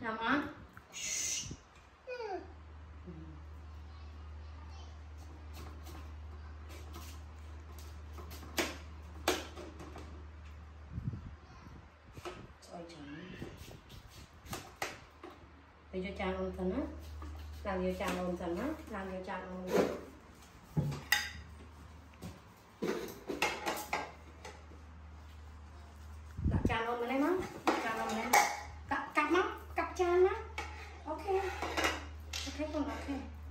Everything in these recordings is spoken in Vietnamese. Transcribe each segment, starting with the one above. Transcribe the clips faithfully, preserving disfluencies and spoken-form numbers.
Làm á. Để cho cha ôn thân á. Làm cho cha ôn thân á. Làm cho cha ôn thân. Đặt cha ôn bên đây má. Đặt cha ôn bên đây. Cặp cặp má. Cặp cha má. Ok. Ok con ok.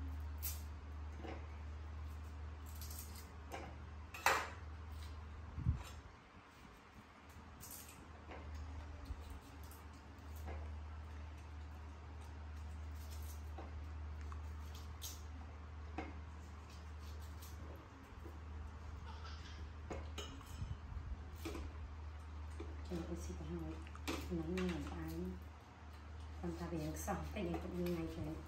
Cho tôi xin hỏi nắng như là ai con ta về xong cái này cũng như này thế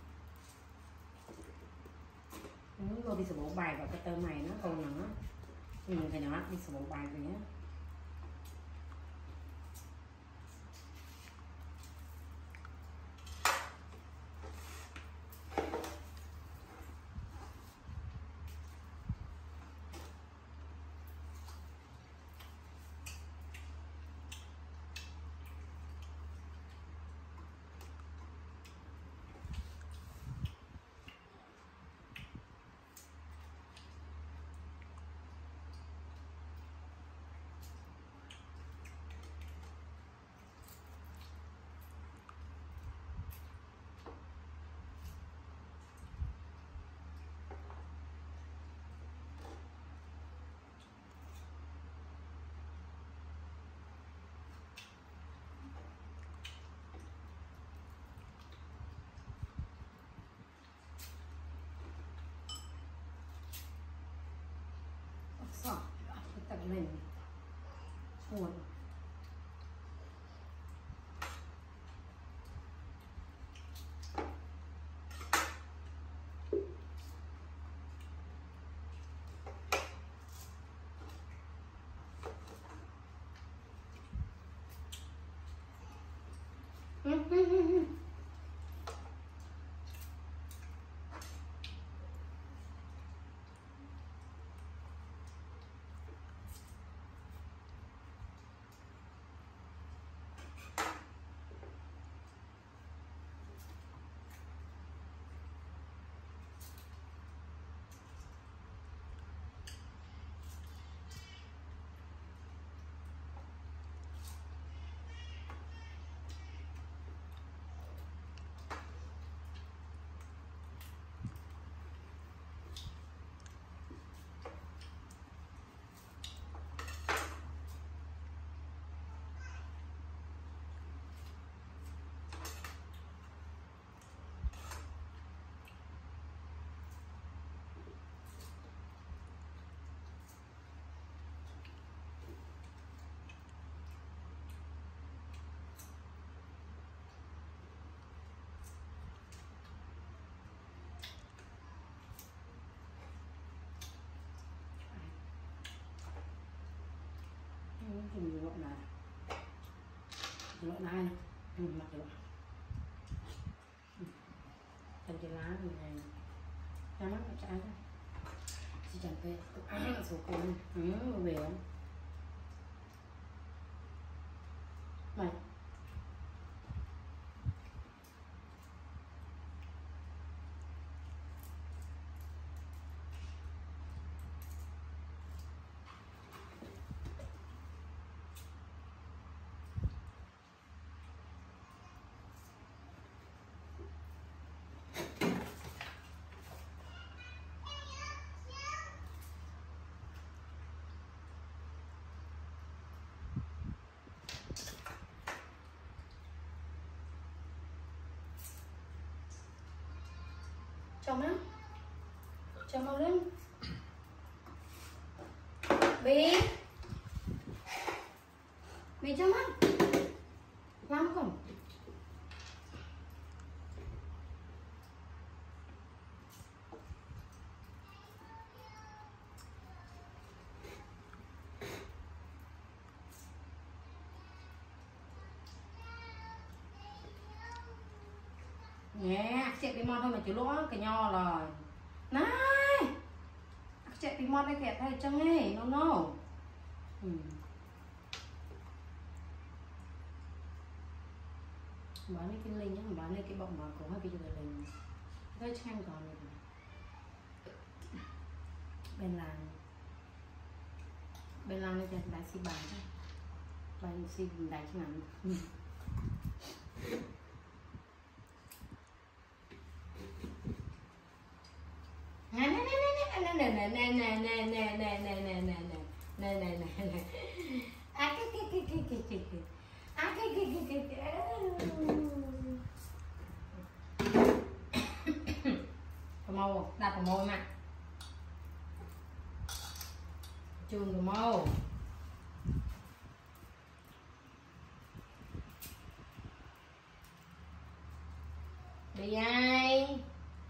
muốn vô đi sửa bộ bài vào cái tơ mày nó còn nắng á nhìn thấy nó đi sửa bộ bài rồi á. Sọ, tặng mình buồn. Dùng lộn này lộn này này mặt lộn thành cái lá này ra mắt nó trái thôi chỉ chẳng về ăn là số con ừ, về không mày chồng á chồng mau lên Bi Bi chồng á làm không nhé chạy bị mòn thôi mà chú lỗ cái nho rồi này chạy bị mòn đây kẹt hay chăng ấy no no ừ. Bán lên cái linh nhá, bán lên cái bọng mà có hai cái chữ là linh đây trang còn này bên làng bên làng đây là xì bán bán xì đánh ngắn nè nè nè nè nè nè nè nè nè nè nè nè nè nè nè nè nè nè à cái cái cái cái cái cái cái à cái cái cái cái cái cái màu đặt cái màu mà chùm cái màu đi ai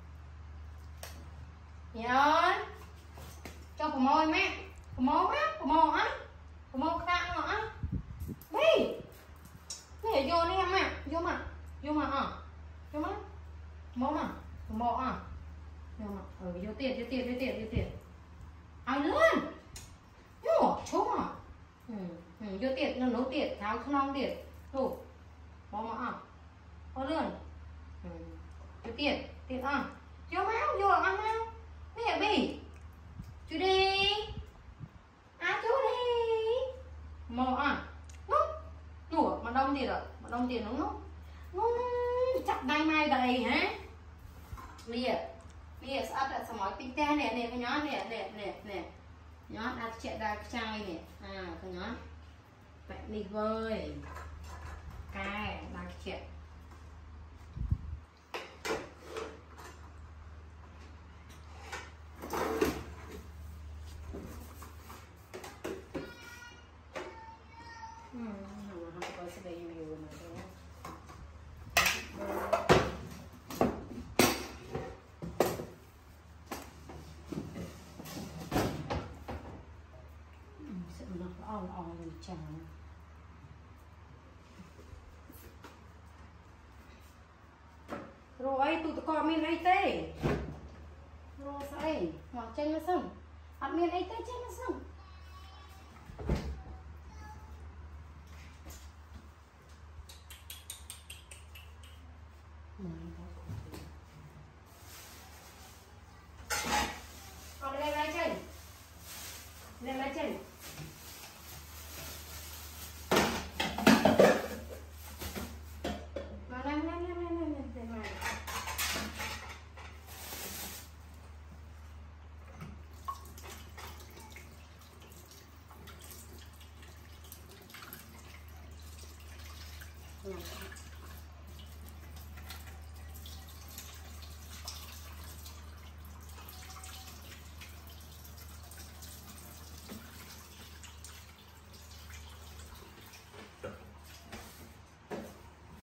nhớ cho cái môi mẹ cái môi á cái môi á cái môi cạn ngõ á đi để vô đi em ạ vô mà vô mà à vô mà môi mà cái môi à vô mà ừ vô tiền vô tiền vô tiền vô tiền ai luôn vô chú à ừ ừ vô tiền nó nấu tiền tháo không non tiền đủ môi mà à có luôn ừ vô tiền tiền à vô máu vô ăn máu nè bì Judy à Judy mò à nút nụ mà đông tiền rồi mà đông tiền nó nút nút chặt tay mai gầy hả lìa lìa sao lại sắm tinh te nè nè cái nhón nè nè nè nè nhón đặt chạy ra chai nè à cái nhón vậy đi vơi cài đặt chạy on on rồi chả rồi tụi tụi con miền ấy tê rồi sao hoặc chân nó xong ăn miền ấy tê chân nó xong còn lên lại chân lên lại chân Yeah.